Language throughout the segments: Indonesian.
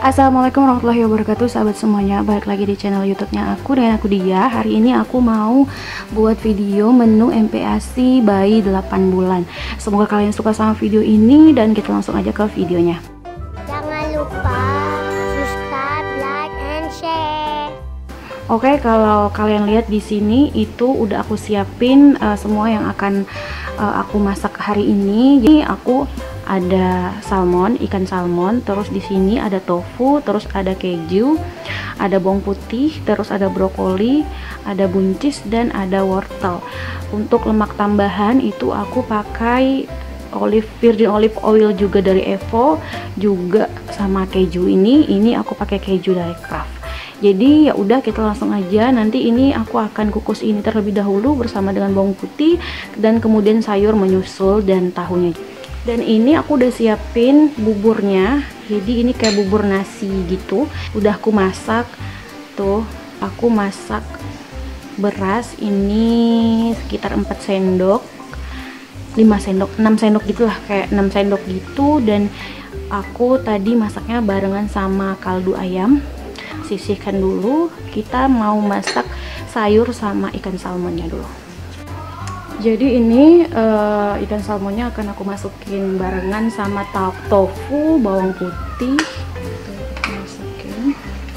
Assalamualaikum warahmatullahi wabarakatuh, sahabat semuanya. Balik lagi di channel YouTube-nya aku dengan aku Dia. Hari ini aku mau buat video menu MPASI bayi 8 bulan. Semoga kalian suka sama video ini dan kita langsung aja ke videonya. Jangan lupa subscribe, like, and share. Oke, kalau kalian lihat di sini itu udah aku siapin semua yang akan aku masak hari ini. Jadi aku ada salmon, ikan salmon, terus di sini ada tofu, terus ada keju, ada bawang putih, terus ada brokoli, ada buncis dan ada wortel. Untuk lemak tambahan itu aku pakai virgin olive oil juga dari Evo, juga sama keju ini aku pakai keju dari Kraft. Jadi ya udah, kita langsung aja. Nanti ini aku akan kukus ini terlebih dahulu bersama dengan bawang putih dan kemudian sayur menyusul dan tahunya. Dan ini aku udah siapin buburnya, jadi ini kayak bubur nasi gitu, udah aku masak. Tuh, aku masak beras ini sekitar 4 sendok 5 sendok 6 sendok gitulah, kayak 6 sendok gitu. Dan aku tadi masaknya barengan sama kaldu ayam. Sisihkan dulu, kita mau masak sayur sama ikan salmonnya dulu. Jadi ini ikan salmonnya akan aku masukin barengan sama tofu, bawang putih. Masukin.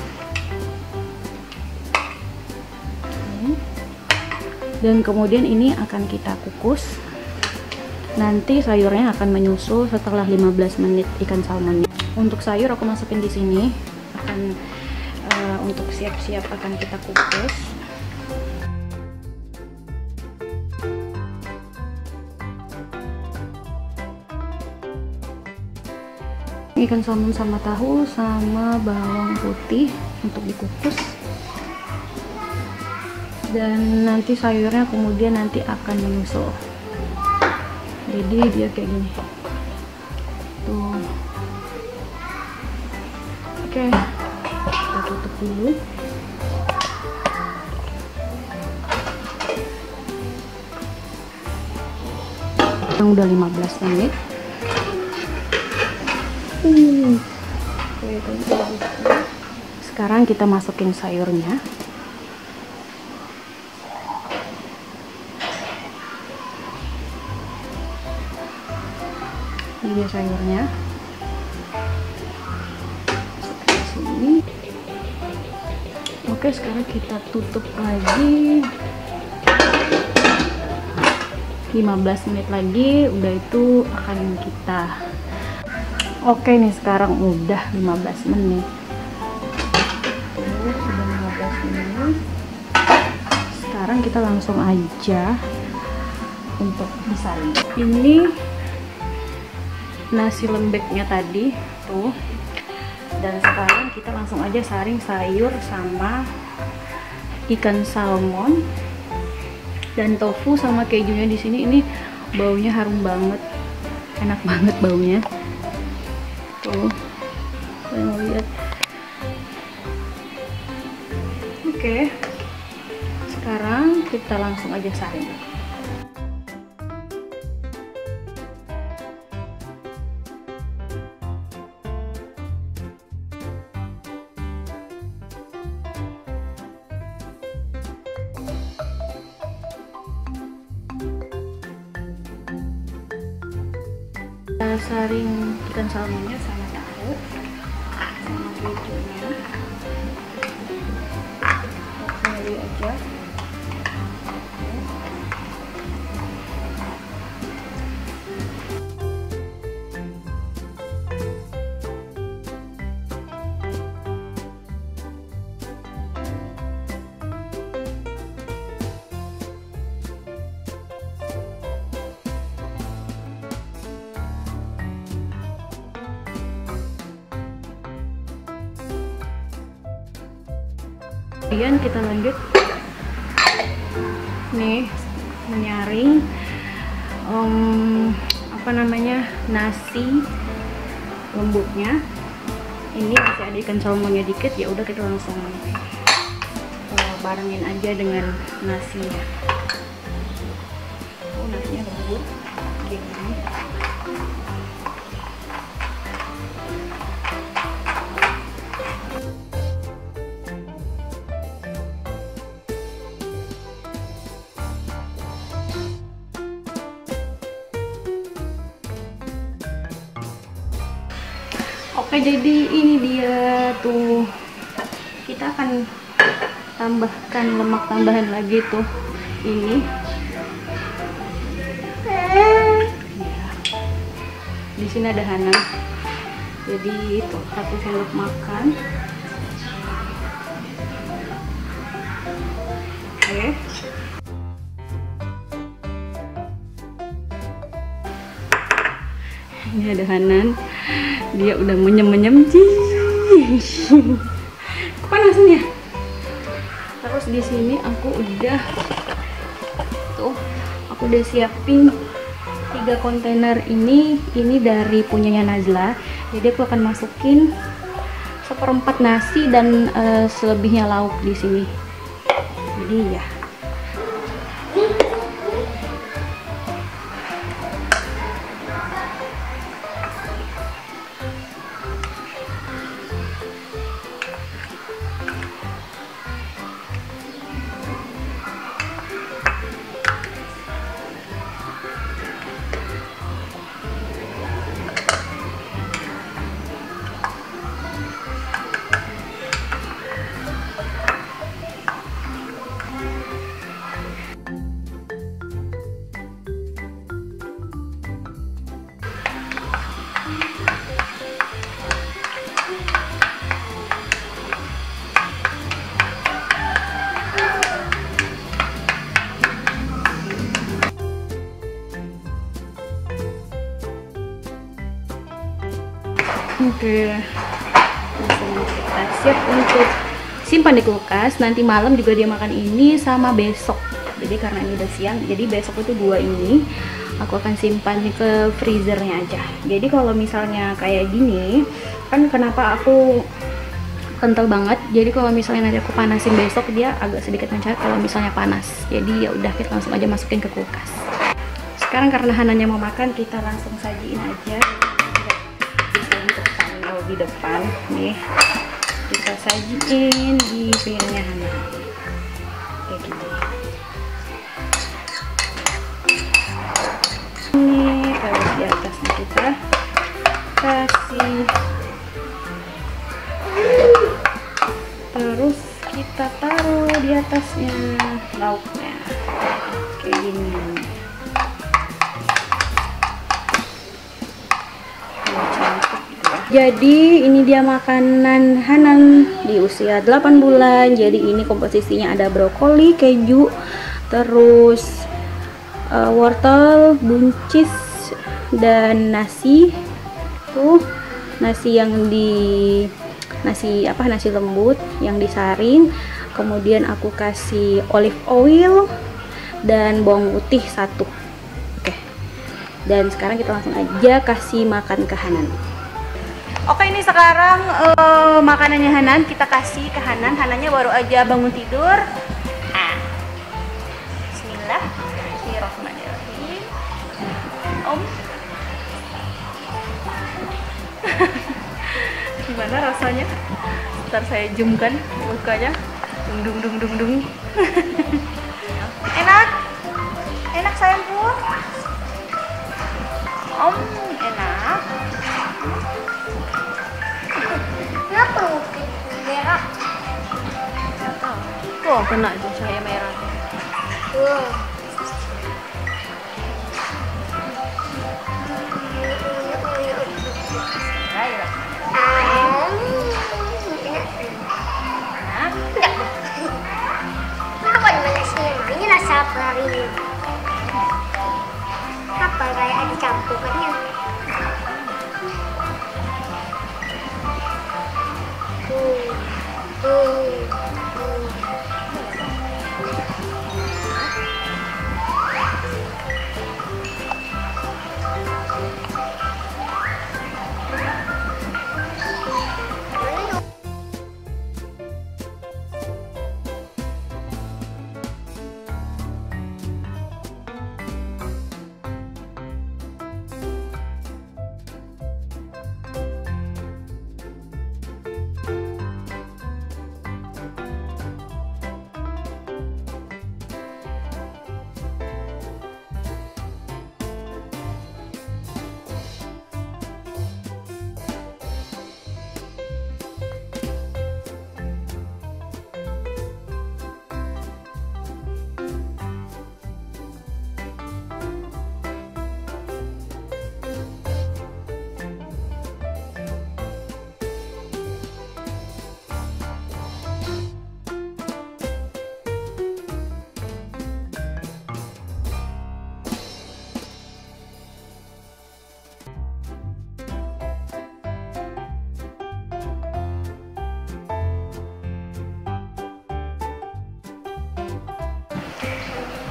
Dan kemudian ini akan kita kukus. Nanti sayurnya akan menyusul setelah 15 menit ikan salmonnya. Untuk sayur aku masukin di sini. Akan untuk siap-siap akan kita kukus. Ikan salmon sama tahu sama bawang putih untuk dikukus, dan nanti sayurnya kemudian nanti akan menyusul. Jadi dia kayak gini tuh. Oke, kita tutup dulu. Yang udah 15 menit. Sekarang kita masukin sayurnya. Ini dia sayurnya. Seperti sini. Oke, sekarang kita tutup lagi. 15 menit lagi, udah itu akan kita. Oke nih, sekarang udah 15 menit. Sudah 15 menit. Sekarang kita langsung aja untuk disaring. Ini nasi lembeknya tadi tuh. Dan sekarang kita langsung aja saring sayur sama ikan salmon dan tofu sama kejunya di sini. Ini baunya harum banget. Enak banget baunya. Tuh, kalian mau lihat. Oke, sekarang kita langsung aja saring. Kita saring ikan salmonnya sama tahu sama kejunya. Oke aja. Kemudian kita lanjut nih menyaring nasi lembutnya. Ini masih ada ikan salmonnya dikit, ya udah kita langsung barengin aja dengan nasinya. Oh, nasinya lembut kayak gini. Oke, jadi ini dia tuh. Kita akan tambahkan lemak tambahan lagi tuh. Ini. Ya. Di sini ada Hanan. Jadi itu 1 sendok makan. Oke. Ini ada Hanan. Dia udah menyem-menyem. Kepanasan ya. Terus di sini aku udah siapin 3 kontainer ini dari punyanya Nazla. Jadi aku akan masukin 1/4 nasi dan selebihnya lauk di sini. Jadi ya. Oke, kita siap untuk simpan di kulkas. Nanti malam juga dia makan ini sama besok. Jadi karena ini udah siang, jadi besok itu 2 ini aku akan simpan ke freezernya aja. Jadi kalau misalnya kayak gini, kan kenapa aku kental banget. Jadi kalau misalnya nanti aku panasin besok, dia agak sedikit mencair kalau misalnya panas. Jadi ya udah, kita langsung aja masukin ke kulkas. Sekarang karena Hanannya mau makan, kita langsung sajiin aja. Di depan nih, kita sajiin di piringnya Hanan kayak gitu. Ini terus di atasnya kita kasih, terus kita taruh di atasnya lauknya kayak gini. Jadi ini dia makanan Hanan di usia 8 bulan. Jadi ini komposisinya ada brokoli, keju, terus wortel, buncis, dan nasi. Tuh nasi yang nasi lembut yang disaring. Kemudian aku kasih olive oil dan bawang putih 1. Oke. Dan sekarang kita langsung aja kasih makan ke Hanan. Oke, ini sekarang makanannya Hanan kita kasih ke Hanan. Hanannya baru aja bangun tidur. Bismillahirrahmanirrahim. Gimana rasanya? Ntar saya zoomkan mukanya. Dung. Enak? Enak sayangku? Enak. Kenapa mungkin merah? Tuh, kena itu cahaya merah. Apa namanya sih? Ini rasa apa ini? Apa kayak ada campurannya?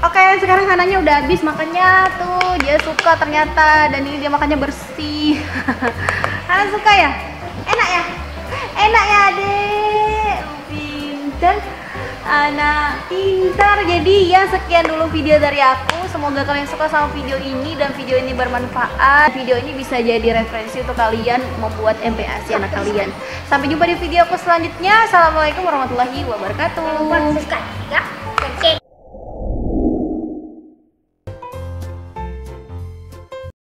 Oke, sekarang Hananya udah habis makannya tuh. Dia suka ternyata, dan ini dia makannya bersih. Hana suka ya? Enak ya? Enak ya, Adek? Pintar. Anak pintar. Jadi ya, sekian dulu video dari aku. Semoga kalian suka sama video ini dan video ini bermanfaat. Video ini bisa jadi referensi untuk kalian membuat MPASI anak kalian. Sampai jumpa di video aku selanjutnya. Assalamualaikum warahmatullahi wabarakatuh. Lupa subscribe ya. Oke.